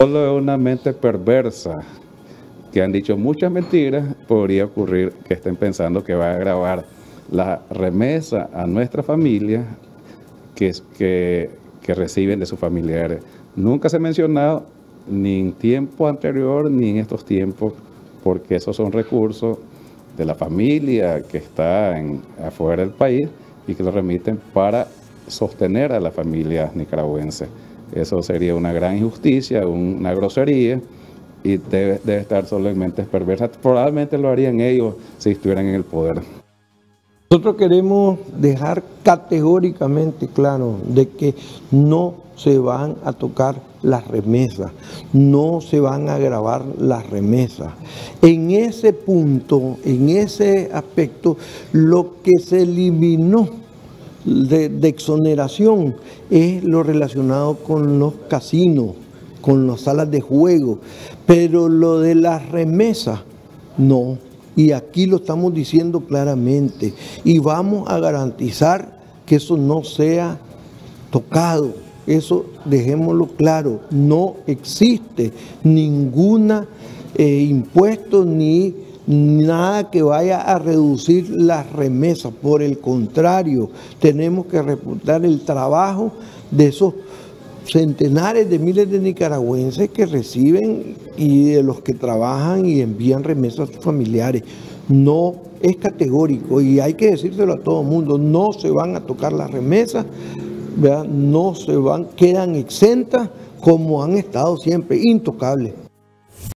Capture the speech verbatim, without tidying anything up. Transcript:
Solo es una mente perversa que han dicho muchas mentiras. Podría ocurrir que estén pensando que va a grabar la remesa a nuestra familia que, que, que reciben de sus familiares. Nunca se ha mencionado ni en tiempo anterior ni en estos tiempos, porque esos son recursos de la familia que está en, afuera del país y que lo remiten para sostener a la familia nicaragüense. Eso sería una gran injusticia, una grosería, y debe, debe estar solo en mentes perversas. Probablemente lo harían ellos si estuvieran en el poder. Nosotros queremos dejar categóricamente claro de que no se van a tocar las remesas, no se van a grabar las remesas. En ese punto, en ese aspecto, lo que se eliminó de, de exoneración es lo relacionado con los casinos, con las salas de juego, pero lo de las remesas, no. Y aquí lo estamos diciendo claramente y vamos a garantizar que eso no sea tocado. Eso dejémoslo claro, no existe ningún eh, impuesto ni nada que vaya a reducir las remesas. Por el contrario, tenemos que reputar el trabajo de esos centenares de miles de nicaragüenses que reciben y de los que trabajan y envían remesas a sus familiares. No es categórico y hay que decírselo a todo el mundo, no se van a tocar las remesas, ¿verdad? No se van, quedan exentas como han estado siempre, intocables.